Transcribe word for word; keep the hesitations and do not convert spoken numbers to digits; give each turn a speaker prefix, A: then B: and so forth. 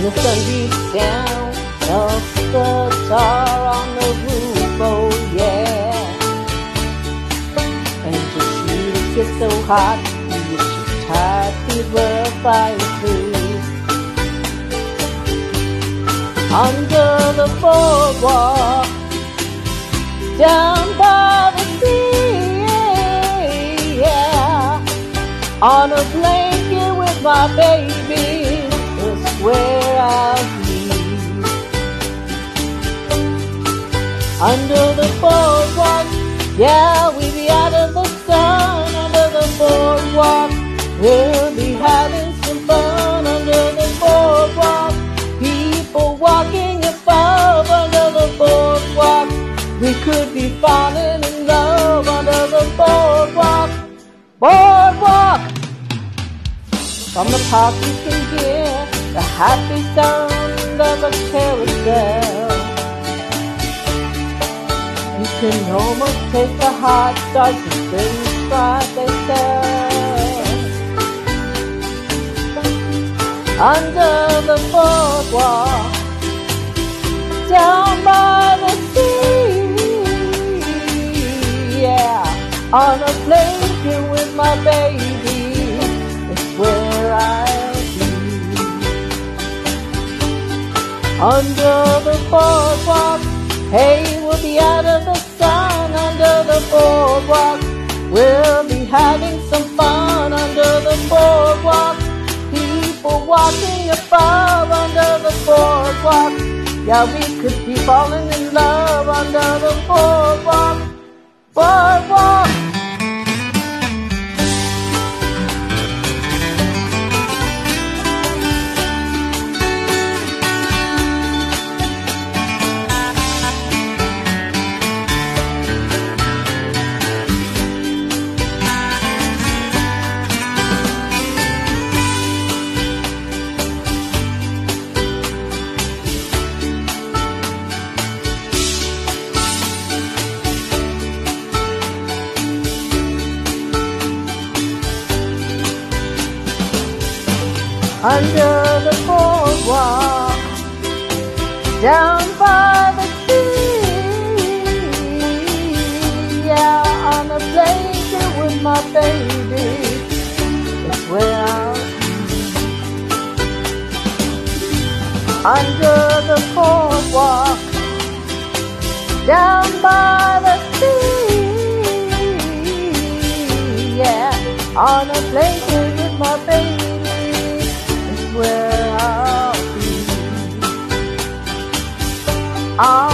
A: the sun beats down off the tar on the roof, oh yeah. And the sheet gets so hot, you should tie fever fireplace. Under the boardwalk, down by the sea, yeah. On a blanket with my baby, that's where I'll be. Under the boardwalk, yeah, we'll be out of the sun. Under the boardwalk, we'll be having some fun. Under the boardwalk, people walking above. Under the boardwalk, we could be falling in love. Under the boardwalk, boardwalk. From the park you can hear the happy sound of a carousel. You can almost taste the hot dogs and French fries they sell. Under the boardwalk, down by the sea, yeah. On a blanket with my baby, it's where I'll be. Under the boardwalk, hey, we'll be out of the sun. Under the boardwalk, we'll be having some fun. Under the boardwalk, people walking above. Under the boardwalk, yeah, we could be falling in love. Under the boardwalk, boardwalk. Under the boardwalk, down by the sea, yeah. On a blanket with my baby, it's where I'll be. Under the boardwalk, down by the sea, yeah. On a blanket with my baby, where I'll be. I'll